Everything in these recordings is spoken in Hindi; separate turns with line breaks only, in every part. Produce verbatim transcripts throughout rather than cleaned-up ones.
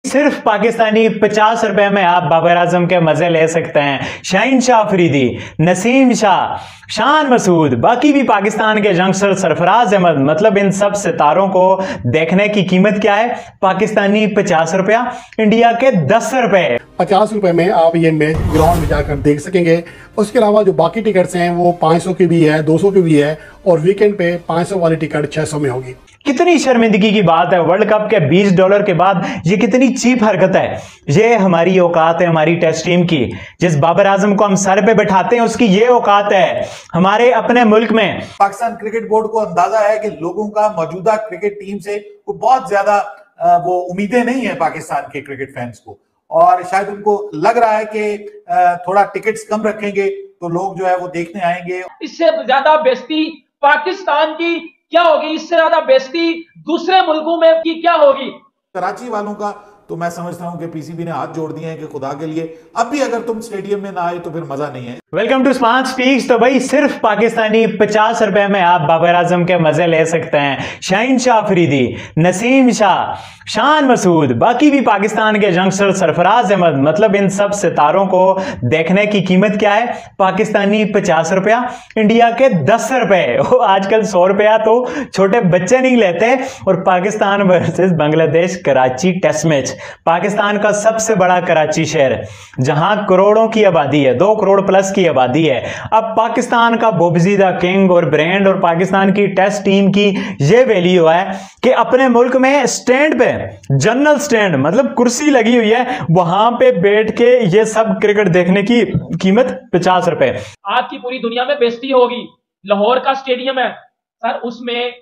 सिर्फ पाकिस्तानी पचास रुपए में आप बाबर आजम के मजे ले सकते हैं। शाहीन शाह अफरीदी, नसीम शाह, शान मसूद, बाकी भी पाकिस्तान के यंगस्टर, सरफराज अहमद, मतलब इन सब सितारों को देखने की कीमत क्या है? पाकिस्तानी पचास रुपया, इंडिया के दस रुपए।
पचास रुपए में आप ये मैच ग्राउंड में जाकर देख सकेंगे। उसके अलावा जो बाकी टिकट्स हैं वो पाँच सौ की भी है, दो सौ की भी है, और वीकेंड पे पाँच सौ वाली टिकट छह सौ में होगी।
कितनी शर्मिंदगी की बात है, वर्ल्ड कप के बीस डॉलर के बाद ये कितनी चीप हरकत है। ये हमारी औकात है, हमारी टेस्ट टीम की। जिस बाबर आजम को हम सर पे बैठाते हैं उसकी ये औकात है हमारे अपने मुल्क में।
पाकिस्तान क्रिकेट बोर्ड को अंदाजा है कि लोगों का मौजूदा क्रिकेट टीम से को बहुत ज्यादा वो उम्मीदें नहीं है पाकिस्तान के क्रिकेट फैंस को, और शायद उनको लग रहा है कि थोड़ा टिकट्स कम रखेंगे तो लोग जो है वो देखने आएंगे।
इससे ज्यादा बेइज्जती पाकिस्तान की क्या होगी, इससे ज्यादा बेइज्जती दूसरे मुल्कों में की क्या होगी।
कराची वालों का तो मैं समझता हूं कि पीसीबी ने हाथ जोड़ दिए हैं कि खुदा के लिए अब भी अगर तुम स्टेडियम में ना आए तो फिर मजा नहीं है।
Welcome to Smart Speaks. तो भाई सिर्फ पाकिस्तानी पचास रुपए में आप बाबर आजम के मजे ले सकते हैं। शाहीन शाह अफरीदी, नसीम शाह, शान मसूद, बाकी भी पाकिस्तान के यंगस्टर, सरफराज अहमद, मतलब इन सब सितारों को देखने की कीमत क्या है? पाकिस्तानी पचास रुपया, इंडिया के दस रुपए। आजकल सौ रुपया तो छोटे बच्चे नहीं लेते। और Pakistan versus Bangladesh Karachi test match. Pakistan का सबसे बड़ा कराची शहर जहां करोड़ों की आबादी है, दो करोड़ प्लस की आबादी है। अब पाकिस्तान का बोबजीदा किंग और ब्रांड और पाकिस्तान की टेस्ट टीम की यह वैल्यू है कि अपने मुल्क में स्टैंड पे, जनरल स्टैंड मतलब कुर्सी लगी हुई है, वहां पे बैठ के ये सब क्रिकेट देखने की कीमत पचास रुपए।
आपकी पूरी दुनिया में बेइज्जती होगी। लाहौर का स्टेडियम है सर, उसमें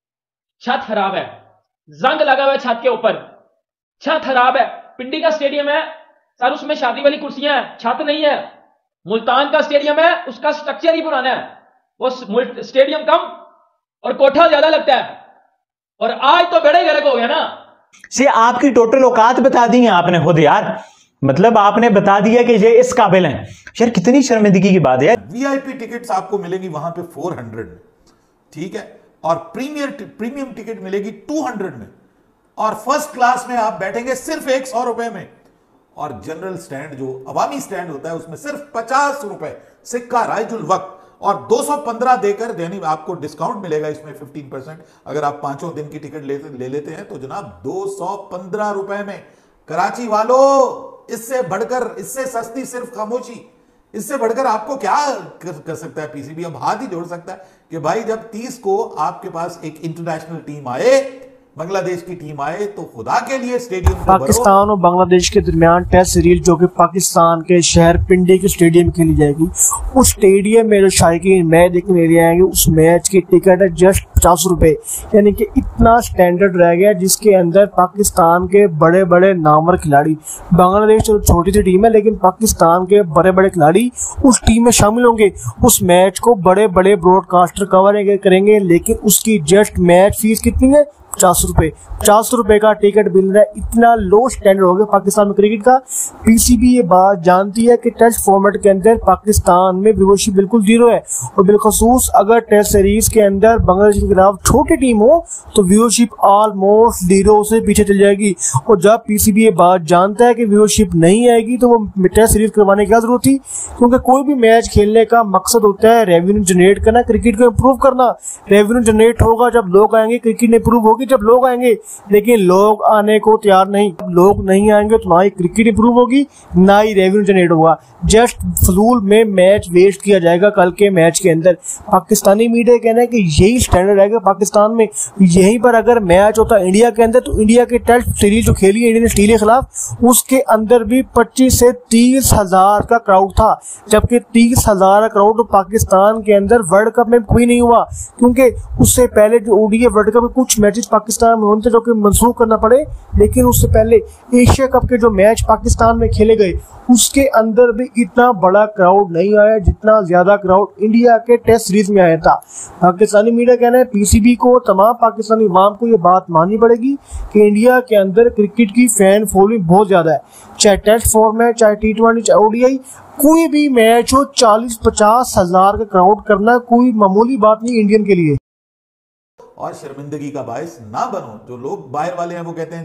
छत खराब है, जंग लगा हुआ है छत के ऊपर, छत खराब है। पिंडी का स्टेडियम है सर, उसमें शादी वाली कुर्सियां हैं, छत नहीं है। मुल्तान का स्टेडियम है, उसका स्ट्रक्चर ही पुराना है, वो स्टेडियम कम और कोठा ज्यादा लगता है। और आज तो बड़े गर्क हो गया ना।
से आपकी टोटल औकात बता दी है आपने खुद यार, मतलब आपने बता दिया कि ये इस काबिल हैं। यार कितनी शर्मिंदगी की बात है।
वीआईपी टिकट्स आपको मिलेंगी वहां पे फोर हंड्रेड में, ठीक है, और प्रीमियर प्रीमियम टिकट मिलेगी टू हंड्रेड में, और फर्स्ट क्लास में आप बैठेंगे सिर्फ एक सौ रुपए में, और जनरल स्टैंड जो अवामी स्टैंड होता है उसमें सिर्फ पचास रुपए सिक्का राइजुल वक्त, और दो सौ पंद्रह देकर यानी आपको डिस्काउंट मिलेगा इसमें फिफ्टीन परसेंट। अगर आप पांचों दिन की टिकट ले, ले लेते हैं तो जनाब दो सौ पंद्रह रुपए में। कराची वालों, इससे बढ़कर, इससे सस्ती सिर्फ खामोशी, इससे बढ़कर आपको क्या कर, कर सकता है पीसीबी? अब हाथ ही जोड़ सकता है कि भाई जब तीस को आपके पास एक इंटरनेशनल टीम आए, बांग्लादेश की टीम आए, तो खुदा के लिए स्टेडियम
पाकिस्तान और बांग्लादेश के दरमियान टेस्ट सीरीज जो कि पाकिस्तान के शहर पिंडी के स्टेडियम खेली जाएगी, उस स्टेडियम में जो शायकीन मैच देखने लिए आएंगे उस मैच की टिकट है जस्ट पचास रुपए। यानी कि इतना स्टैंडर्ड रह गया जिसके अंदर पाकिस्तान के बड़े बड़े नामवर खिलाड़ी, बांग्लादेश तो छोटी सी टीम है लेकिन पाकिस्तान के बड़े बड़े खिलाड़ी उस टीम में शामिल होंगे। उस मैच को बड़े बड़े ब्रॉडकास्टर कवर करेंगे, लेकिन उसकी जस्ट मैच फीस कितनी है? पचास रुपए। पचास रुपए का टिकट मिल रहा है। इतना लो स्टैंडर्ड हो गया पाकिस्तान में क्रिकेट का। पीसीबी ये बात जानती है कि टेस्ट फॉर्मेट के अंदर पाकिस्तान में व्यूअरशिप बिल्कुल जीरो है, और बिलखसूस अगर टेस्ट सीरीज के अंदर बांग्लादेश के खिलाफ छोटी टीम हो तो व्यूअरशिप ऑलमोस्ट जीरो से पीछे चल जाएगी। और जब पीसीबी ये बात जानता है कि व्यूअरशिप नहीं आएगी तो वो टेस्ट सीरीज करवाने की क्या जरूरत थी? क्योंकि कोई भी मैच खेलने का मकसद होता है रेवेन्यू जनरेट करना, क्रिकेट को इम्प्रूव करना। रेवेन्यू जनरेट होगा जब लोग आएंगे, क्रिकेट इम्प्रूव होगी जब लोग आएंगे, लेकिन लोग आने को तैयार नहीं। लोग नहीं आएंगे तो ना ही क्रिकेट इंप्रूव होगी ना ही रेवेन्यू जनरेट होगा। जस्ट फजूल में मैच वेस्ट किया जाएगा कल के मैच के अंदर। पाकिस्तानी मीडिया कहना है कि यही स्टैंडर्ड रहेगा पाकिस्तान में। यहीं पर अगर मैच होता इंडिया के अंदर तो इंडिया के टेस्ट सीरीज जो खेली इंडियन स्टील के खिलाफ उसके अंदर भी पच्चीस से तीस हजार का क्राउड था, जबकि तीस हजार क्राउड पाकिस्तान के अंदर वर्ल्ड कप में कोई नहीं हुआ। क्योंकि उससे पहले जो ओडीआई वर्ल्ड कप में कुछ मैचेस पाकिस्तान में होते जो कि मंसूख करना पड़े, लेकिन उससे पहले एशिया कप के जो मैच पाकिस्तान में खेले गए उसके अंदर भी इतना बड़ा क्राउड नहीं आया जितना ज्यादा क्राउड इंडिया के टेस्ट सीरीज में आया था। पाकिस्तानी मीडिया कहना है पीसीबी को, तमाम पाकिस्तानी अवाम को ये बात माननी पड़ेगी कि इंडिया के अंदर क्रिकेट की फैन फॉलोइंग बहुत ज्यादा है। चाहे टेस्ट फॉर्मेट, चाहे टी ट्वेंटी, चाहे ओडीआई, कोई भी मैच हो चालीस पचास हजार का क्राउड करना कोई मामूली बात नहीं इंडियन के लिए।
और शर्मिंदगी का बायस ना बनो। जो लोग बाहर वाले हैं वो कहते हैं जी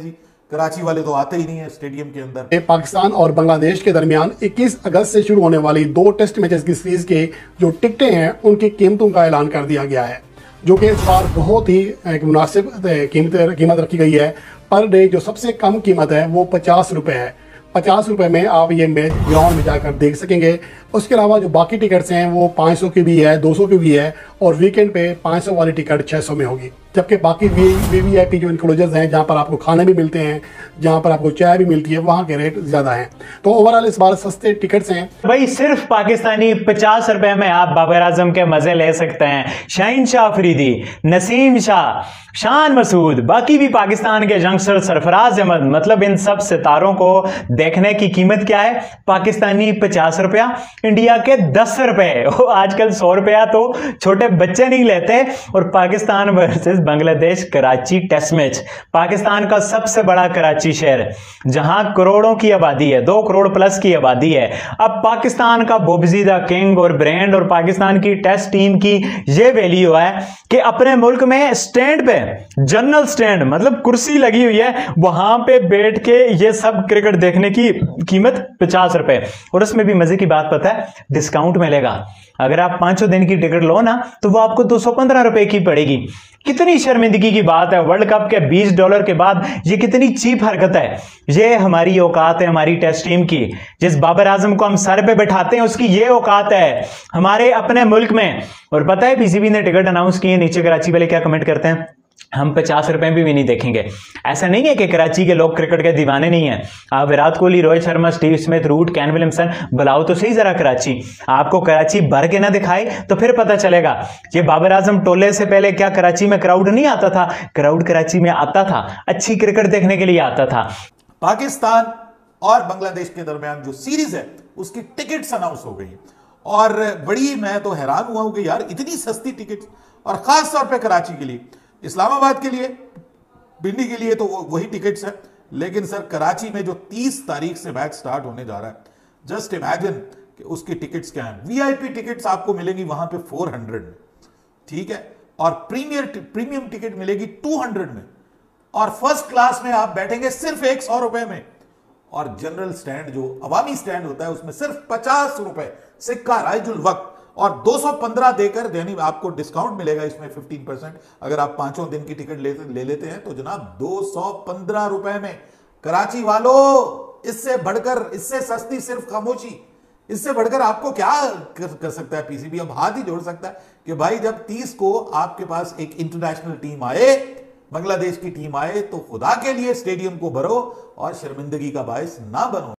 कराची वाले तो आते ही नहीं है स्टेडियम के अंदर।
पाकिस्तान और बांग्लादेश के दरमियान इक्कीस अगस्त से शुरू होने वाली दो टेस्ट मैचेस की सीरीज के जो टिकटें हैं उनकी कीमतों का ऐलान कर दिया गया है, जो कि इस बार बहुत ही एक मुनासिब कीमत कीमत रखी गई है। पर डे जो सबसे कम कीमत है वो पचास रुपये है। पचास रुपये में आप ये मैच ग्राउंड में जाकर देख सकेंगे। उसके अलावा जो बाकी टिकट्स हैं वो पाँच सौ की भी है, दो सौ की भी है, और वीकेंड पे पाँच सौ वाली टिकट छः सौ में होगी। जबकि बाकी V V V I P जो इंक्लूजर्स हैं, जहाँ पर आपको खाने भी मिलते हैं, जहाँ पर आपको चाय भी मिलती है, वहाँ के रेट ज़्यादा हैं। तो ओवरऑल इस बार सस्ते टिकट्स हैं।
भाई सिर्फ पाकिस्तानी पचास रुपए में आप बाबर आजम के मजे ले सकते हैं। शाहीन शाह अफरीदी, नसीम शाह, शान मसूद, बाकी भी पाकिस्तान के यंगस्टर, सरफराज अहमद, मतलब इन सब सितारों को देखने की कीमत क्या है? पाकिस्तानी पचास रुपया, इंडिया के दस रुपए। आजकल सौ रुपया तो छोटे बच्चे नहीं लेते। और Pakistan versus Bangladesh Karachi test match, Pakistan का सबसे बड़ा कराची शहर जहां करोड़ों की आबादी है, दो करोड़ प्लस की आबादी है। अब पाकिस्तान का बोबजीदा किंग और ब्रांड और पाकिस्तान की टेस्ट टीम की यह वैल्यू है कि अपने मुल्क में स्टैंड पे, जनरल स्टैंड मतलब कुर्सी लगी हुई है, वहां पे बैठ के ये सब क्रिकेट देखने की कीमत पचास रुपए। और उसमें भी मजे की बात पता है, डिस्काउंट मिलेगा। अगर आप पांचों दिन की टिकट लो ना तो वो आपको दो सौ पंद्रह रुपए की पड़ेगी। कितनी शर्मिंदगी की बात है, वर्ल्ड कप के बीस डॉलर के बाद ये कितनी चीप हरकत है। ये हमारी औकात है, हमारी टेस्ट टीम की। जिस बाबर आजम को हम सर पे बैठाते हैं उसकी ये औकात है हमारे अपने मुल्क में। और पता है पीसीबी ने टिकट अनाउंस किए, नीचे कराची वाले क्या कमेंट करते हैं? हम पचास रुपए भी, भी नहीं देखेंगे। ऐसा नहीं है कि कराची के लोग क्रिकेट के दीवाने नहीं हैं। आप Virat Kohli, Rohit Sharma, Steve Smith, Root, Kane Williamson बुलाओ तो सही जरा कराची। आपको कराची भर के ना दिखाए तो फिर पता चलेगा। ये बाबर आजम टोले से पहले क्या कराची में क्राउड नहीं आता था? क्राउड कराची में आता था, अच्छी क्रिकेट देखने के लिए आता था।
पाकिस्तान और बांग्लादेश के दरमियान जो सीरीज है उसकी टिकट्स अनाउंस हो गई और बड़ी, मैं तो हैरान हुआ हूं कि यार इतनी सस्ती टिकट, और खास तौर पे कराची के लिए, इस्लामाबाद के लिए, पिंडी के लिए तो वही टिकट्स है। लेकिन सर कराची में जो तीस तारीख से मैच स्टार्ट होने जा रहा है, जस्ट इमेजिन कि उसकी टिकट्स क्या हैं। वीआईपी टिकट्स आपको मिलेंगी वहां पे चार सौ में, ठीक है, और प्रीमियर प्रीमियम टिकट मिलेगी दो सौ में, और फर्स्ट क्लास में आप बैठेंगे सिर्फ एक सौ रुपए में, और जनरल स्टैंड जो अवामी स्टैंड होता है उसमें सिर्फ पचास रुपए सिक्का राइजुल वक्त, और दो सौ पंद्रह देकर यानी आपको डिस्काउंट मिलेगा इसमें पंद्रह परसेंट। अगर आप पांचों दिन की टिकट ले, ले लेते हैं तो जनाब दो सौ पंद्रह रुपए में। कराची वालों, इससे बढ़कर, इससे सस्ती सिर्फ खामोशी, इससे बढ़कर आपको क्या कर, कर सकता है पीसीबी? अब हाथ ही जोड़ सकता है कि भाई जब तीस को आपके पास एक इंटरनेशनल टीम आए, बांग्लादेश की टीम आए, तो खुदा के लिए स्टेडियम को भरो और शर्मिंदगी का बायस ना बनो।